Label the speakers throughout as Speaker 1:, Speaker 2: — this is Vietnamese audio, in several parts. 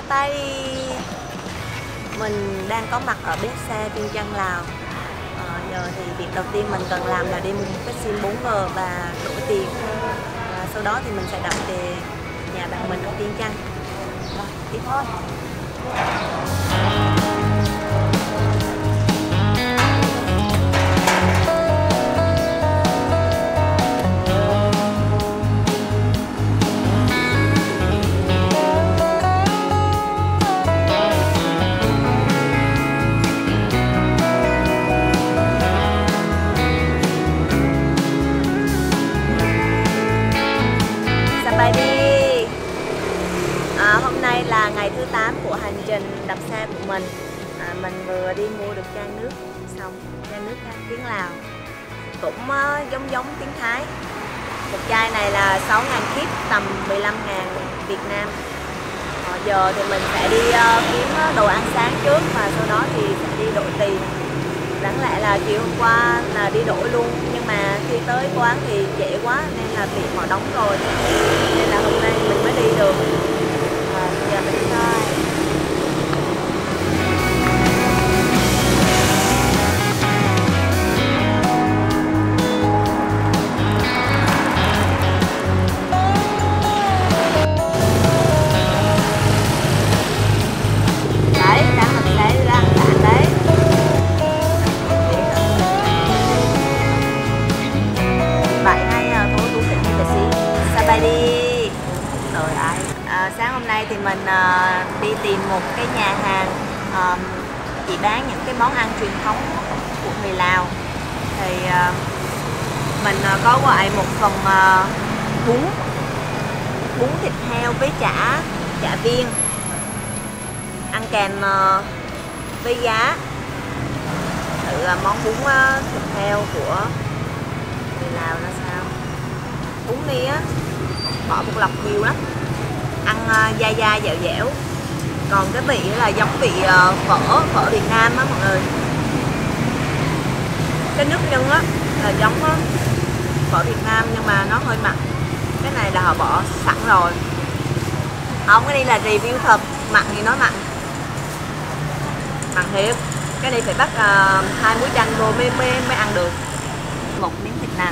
Speaker 1: tay. Mình đang có mặt ở bến xe Viêng Chăn, Lào. Giờ thì việc đầu tiên mình cần làm là đi mua một cái sim 4G và đổi tiền. Và sau đó thì mình sẽ đặt về nhà bạn mình ở Viêng Chăn. Rồi, đi thôi. Hôm nay là ngày thứ 8 của hành trình đạp xe của mình. Mình vừa đi mua được chai nước xong, chai nước tiếng Lào cũng giống tiếng Thái. Một chai này là 6.000 kíp, tầm 15.000 Việt Nam. Giờ thì mình sẽ đi kiếm đồ ăn sáng trước và sau đó thì sẽ đi đổi tiền. Đáng lẽ là chiều hôm qua là đi đổi luôn, nhưng mà khi tới quán thì trễ quá nên là tiệm họ đóng rồi, nên là hôm nay mình mới đi được. Giờ mình đi thôi. Đấy, đang mình sẽ ra bạn đấy. Vậy hay thôi tú sẽ đi xí. Sao bay đi? Rồi ai? Sáng hôm nay thì mình đi tìm một cái nhà hàng chỉ bán những cái món ăn truyền thống của người Lào. Thì mình có gọi một phần bún thịt heo với chả viên, ăn kèm với giá. Thử món bún thịt heo của người Lào là sao. Bún mía bỏ bột lọc nhiều lắm, ăn dai dai dẻo dẻo. Còn cái vị là giống vị phở Việt Nam á mọi người. Cái nước nhân á là giống phở Việt Nam nhưng mà nó hơi mặn. Cái này là họ bỏ sẵn rồi. Không, cái này là review thật. Mặn thì nói mặn thiệt. Cái này phải bắt 2 muối chanh vô mới ăn được. Một miếng thịt nạc.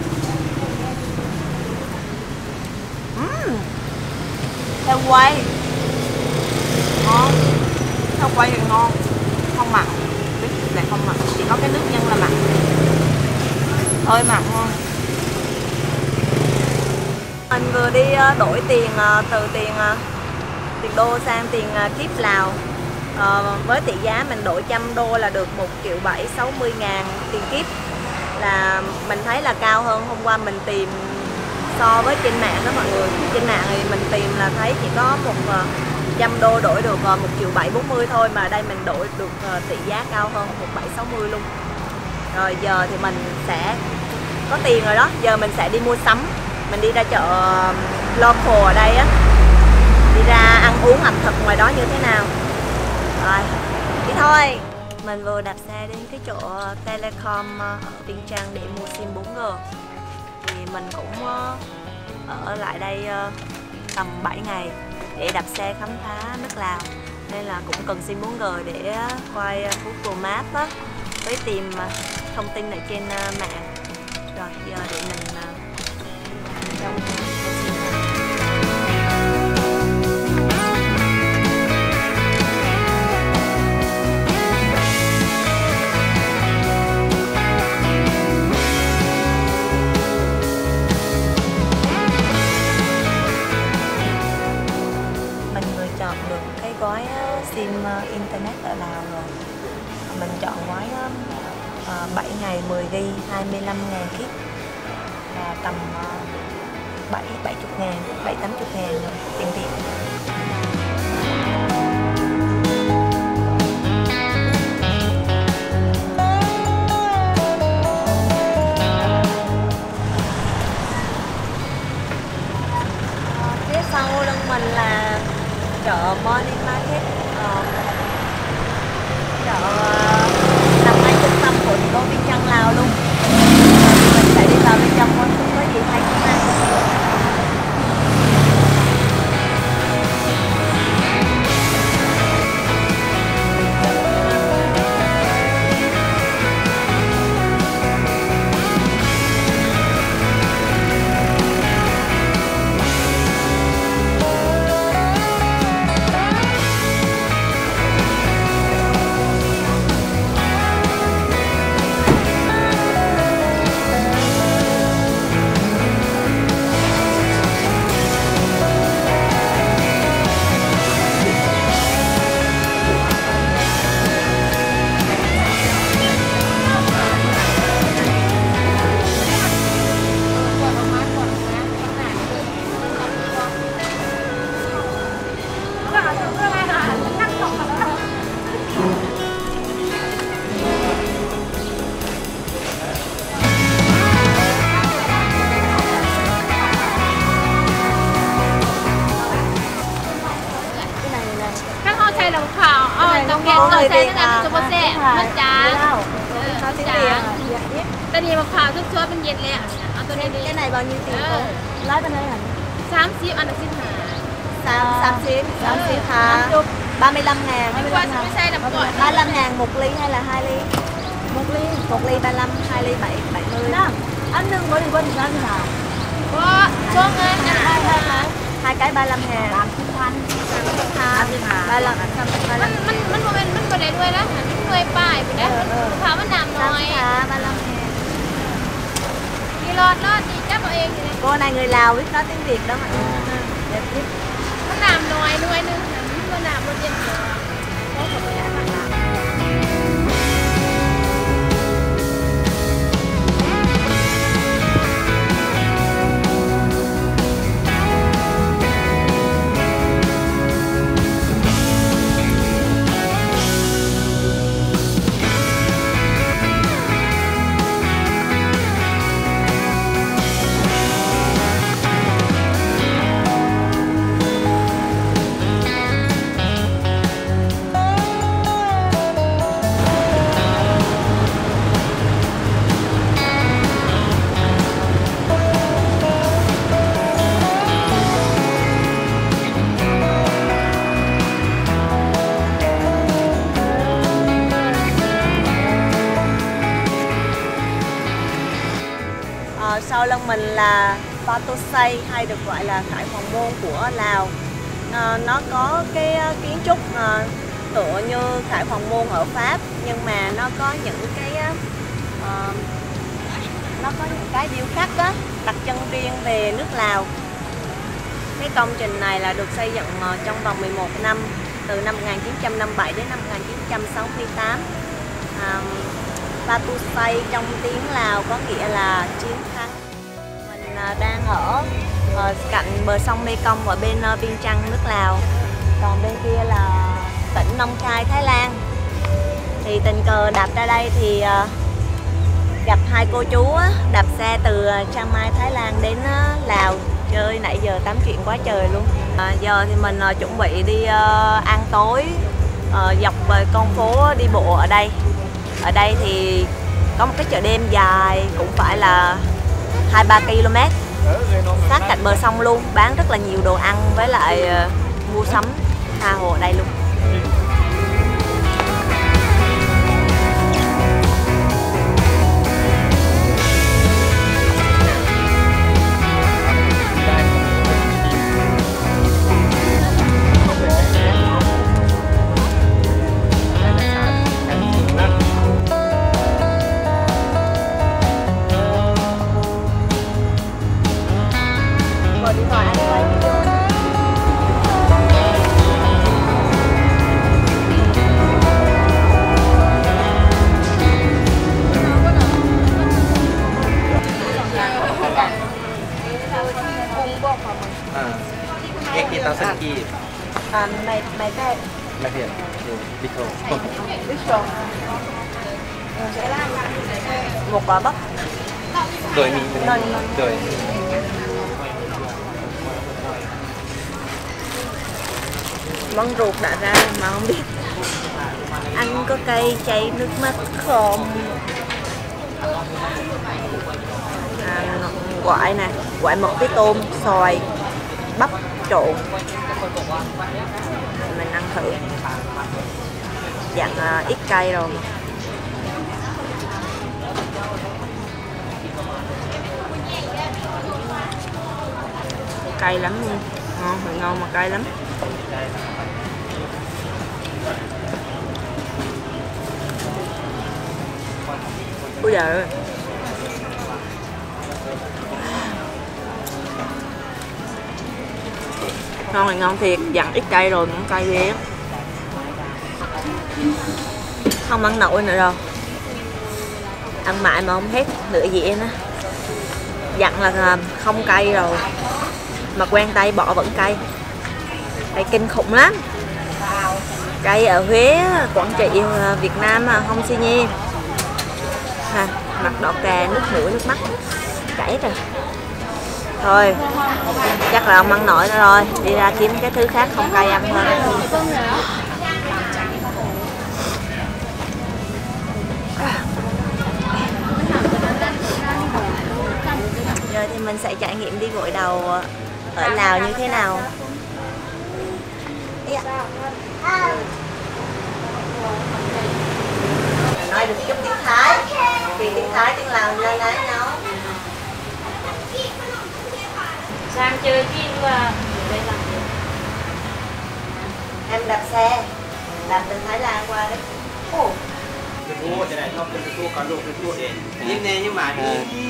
Speaker 1: Heo quay ngon, heo quay thì ngon, không mặn, miếng thịt này không mặn, chỉ có cái nước nhân là mặn, hơi mặn thôi. Mình vừa đi đổi tiền từ tiền đô sang tiền kíp Lào. Với tỷ giá mình đổi 100 đô là được 1.760.000 tiền kíp, là mình thấy là cao hơn hôm qua mình tìm so với trên mạng đó mọi người. Trên mạng thì mình tìm là thấy chỉ có 100 đô đổi được 1.740.000 thôi, mà đây mình đổi được tỷ giá cao hơn 1.760 luôn. Rồi giờ thì mình sẽ có tiền rồi đó, giờ mình sẽ đi mua sắm. Mình đi ra chợ local ở đây á, đi ra ăn uống ẩm thực ngoài đó như thế nào. Rồi, đi thôi. Mình vừa đạp xe đến cái chỗ Telecom ở Viêng Chăn để mua sim 4G. Thì mình cũng ở lại đây tầm 7 ngày để đạp xe khám phá nước Lào, nên là cũng cần sim 4G để quay Google Maps á, với tìm thông tin ở trên mạng. Rồi giờ để mình trong chọn được cái gói sim internet ở Lào rồi. Mình chọn gói 7 ngày 10 GB 25.000 kíp là tầm 70.000 780.000 rồi tiền Việt. Phía sau lưng mình là chợ Morning Market, chợ nằm ngay trung tâm của thủ đô Viêng Chăn, Lào luôn. Mình sẽ đi vào bên trong coi có gì hay không ăn. Cô người Việt à?
Speaker 2: cho bố xe mất trà
Speaker 1: Nói tiếng Việt à?
Speaker 2: Tên gì mà phao thức chốt bên Việt lẹ.
Speaker 1: Cái này bao nhiêu tiền cô?
Speaker 3: Lái bên đây hả?
Speaker 2: 30 ăn được xin hả?
Speaker 1: 30 hả? 35 ngàn. 35 ngàn 1 ly hay là 2 ly? 1 ly 35, 2 ly 70.
Speaker 3: Đó, anh đừng có đi bên sao thế nào?
Speaker 2: Có, cho ngay
Speaker 1: Hai cái 35 ngàn. 35
Speaker 2: มันบ่ได้ด้วยนะมันด้วยป้ายพุ่นนะพามันนำหน่อย
Speaker 1: 35 ngàn.
Speaker 2: Đi lọt đi chắc vào em vậy này.
Speaker 1: Cô này người Lào biết nói tiếng Việt đó mà. Đẹp biết.
Speaker 2: Nó làm nồi nuôi nữa, nó làm bên trên cửa.
Speaker 1: Sau lưng mình là Batu Say hay được gọi là Khải Hoàng Môn của Lào. Nó có cái kiến trúc tựa như Khải Hoàng Môn ở Pháp, nhưng mà nó có những cái điêu khắc đó, đặc trưng riêng về nước Lào. Cái công trình này là được xây dựng trong vòng 11 năm, từ năm 1957 đến năm 1968. Batu Say trong tiếng Lào có nghĩa là chiến thắng. Mình đang ở cạnh bờ sông Mekong ở bên Viêng Chăn nước Lào, còn bên kia là tỉnh Nong Khai Thái Lan. Thì tình cờ đạp ra đây thì gặp hai cô chú đạp xe từ Chiang Mai Thái Lan đến Lào chơi, nãy giờ tám chuyện quá trời luôn. Giờ thì mình chuẩn bị đi ăn tối dọc con phố đi bộ ở đây. Ở đây thì có một cái chợ đêm dài cũng phải là 2-3 km, sát cạnh bờ sông luôn, bán rất là nhiều đồ ăn với lại mua sắm tha hồ ở đây luôn. Điện thoại anh quay video.
Speaker 4: Kita sedikit.
Speaker 1: Mày cái
Speaker 4: Lahir. Bito.
Speaker 1: Bistro. Một quả bắp.
Speaker 4: Đôi mì. Đôi.
Speaker 1: Món ruột đã ra mà không biết ăn có cay chảy nước mắt không. Quại nè, quại mực với tôm, xoài, bắp trộn. Mình ăn thử. Dặn ít cay rồi. Cay lắm luôn. Ngon mà cay lắm. Ôi giời ơi. Ngon thì ngon thiệt, dặn ít cay rồi cũng cay ghê. Không ăn nổi nữa đâu. Ăn mãi mà không hết, nửa dĩa nữa. Dặn là không cay rồi mà quen tay bỏ vẫn cay. Cay kinh khủng lắm. Cay ở Huế, Quảng Trị, Việt Nam mà không xi nhê. Mặt đỏ cà, nước mũi, nước mắt chảy rồi. Thôi, chắc là không ăn nổi nữa rồi. Đi ra kiếm cái thứ khác không cay ăn thôi. Rồi thì mình sẽ trải nghiệm đi gội đầu ở Lào như thế nào. Nói được chút tiếng Thái, vì tiếng Thái tiếng Lào lên đấy nó.
Speaker 3: Sang chơi phim và đây là
Speaker 1: Em đạp xe, đạp từ Thái Lan qua đấy. Ồ.
Speaker 4: Nhìn nè nhưng mà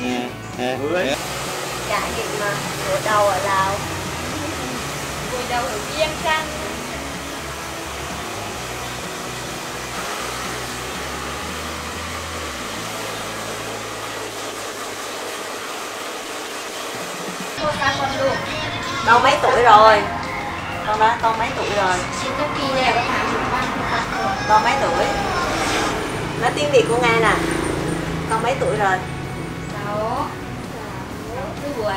Speaker 1: Trải nghiệm gội đầu ở Lào.
Speaker 2: Gội đầu ở Viêng Chăn.
Speaker 1: Con mấy tuổi rồi? Con đó con mấy tuổi rồi? Con mấy tuổi? Nói tiếng Việt của Nga nè. Con mấy tuổi rồi?
Speaker 2: 6 tuổi.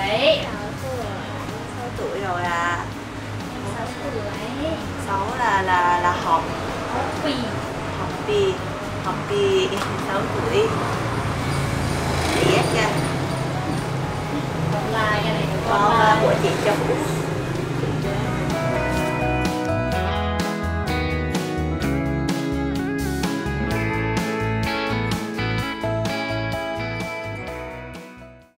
Speaker 1: 6 tuổi rồi à.
Speaker 2: 6 tuổi.
Speaker 1: 6 là học
Speaker 2: Quỳ.
Speaker 1: học kỳ 6 tuổi. Chị ghét chưa?
Speaker 2: Còn lại cái này của
Speaker 1: Con
Speaker 2: con
Speaker 1: của chị cho Phú.